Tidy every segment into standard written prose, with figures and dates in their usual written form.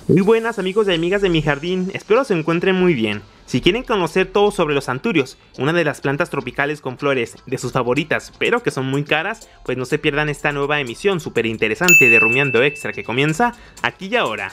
Muy buenas amigos y amigas de mi jardín, espero se encuentren muy bien. Si quieren conocer todo sobre los anturios, una de las plantas tropicales con flores de sus favoritas, pero que son muy caras, pues no se pierdan esta nueva emisión súper interesante de Rumiando Extra que comienza aquí y ahora.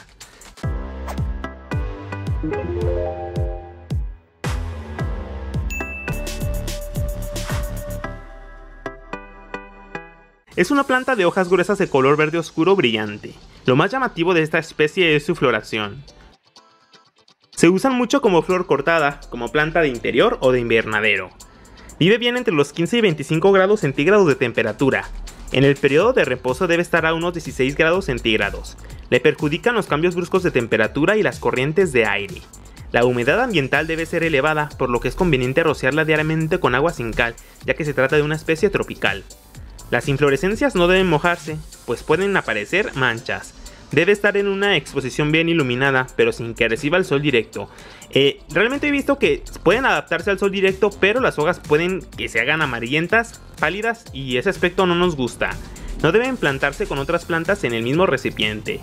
Es una planta de hojas gruesas de color verde oscuro brillante. Lo más llamativo de esta especie es su floración. Se usan mucho como flor cortada, como planta de interior o de invernadero. Vive bien entre los 15 y 25 grados centígrados de temperatura. En el periodo de reposo debe estar a unos 16 grados centígrados. Le perjudican los cambios bruscos de temperatura y las corrientes de aire. La humedad ambiental debe ser elevada, por lo que es conveniente rociarla diariamente con agua sin cal, ya que se trata de una especie tropical. Las inflorescencias no deben mojarse, pues pueden aparecer manchas. Debe estar en una exposición bien iluminada, pero sin que reciba el sol directo. Realmente he visto que pueden adaptarse al sol directo, pero las hojas pueden que se hagan amarillentas, pálidas, y ese aspecto no nos gusta. No deben plantarse con otras plantas en el mismo recipiente.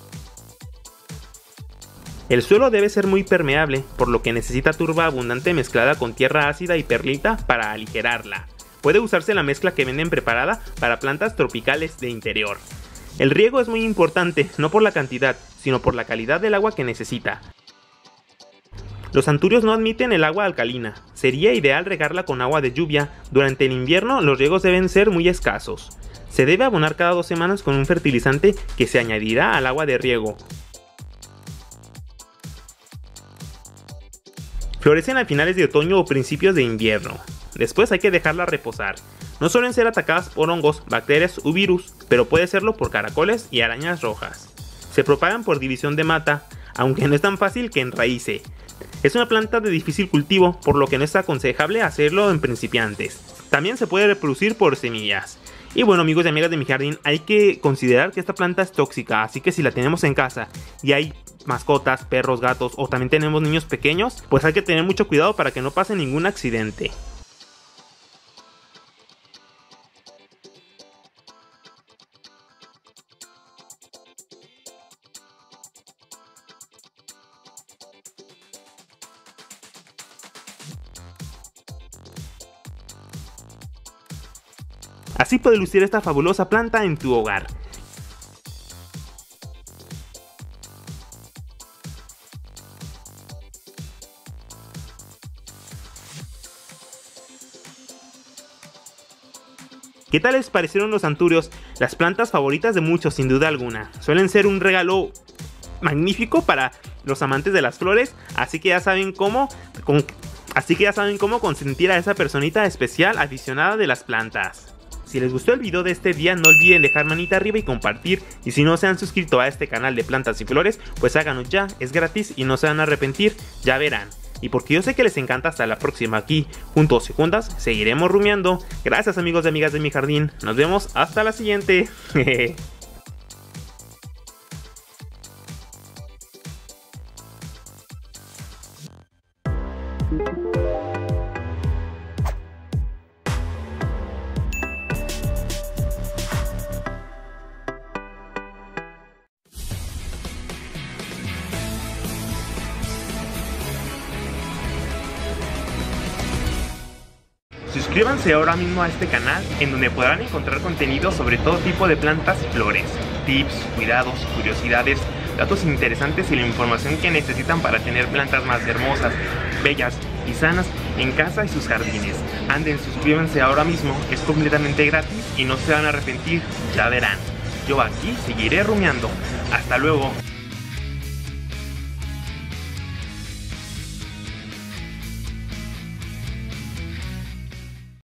El suelo debe ser muy permeable, por lo que necesita turba abundante mezclada con tierra ácida y perlita para aligerarla. Puede usarse la mezcla que venden preparada para plantas tropicales de interior. El riego es muy importante, no por la cantidad, sino por la calidad del agua que necesita. Los anturios no admiten el agua alcalina. Sería ideal regarla con agua de lluvia. Durante el invierno los riegos deben ser muy escasos. Se debe abonar cada 2 semanas con un fertilizante que se añadirá al agua de riego. Florecen a finales de otoño o principios de invierno. Después hay que dejarla reposar. No suelen ser atacadas por hongos, bacterias u virus, pero puede serlo por caracoles y arañas rojas. Se propagan por división de mata, aunque no es tan fácil que enraíce. Es una planta de difícil cultivo, por lo que no es aconsejable hacerlo en principiantes. También se puede reproducir por semillas. Y bueno amigos y amigas de mi jardín, hay que considerar que esta planta es tóxica, así que si la tenemos en casa y hay mascotas, perros, gatos o también tenemos niños pequeños, pues hay que tener mucho cuidado para que no pase ningún accidente. Así puede lucir esta fabulosa planta en tu hogar. ¿Qué tal les parecieron los anturios? Las plantas favoritas de muchos, sin duda alguna. Suelen ser un regalo magnífico para los amantes de las flores, así que ya saben cómo consentir a esa personita especial aficionada de las plantas. Si les gustó el video de este día, no olviden dejar manita arriba y compartir, y si no se han suscrito a este canal de plantas y flores, pues háganlo ya, es gratis y no se van a arrepentir, ya verán. Y porque yo sé que les encanta, hasta la próxima aquí, juntos y juntas, seguiremos rumiando. Gracias amigos y amigas de mi jardín, nos vemos hasta la siguiente. Suscríbanse ahora mismo a este canal, en donde podrán encontrar contenido sobre todo tipo de plantas y flores, tips, cuidados, curiosidades, datos interesantes y la información que necesitan para tener plantas más hermosas, bellas y sanas en casa y sus jardines. Anden, suscríbanse ahora mismo, es completamente gratis y no se van a arrepentir, ya verán. Yo aquí seguiré rumiando. Hasta luego.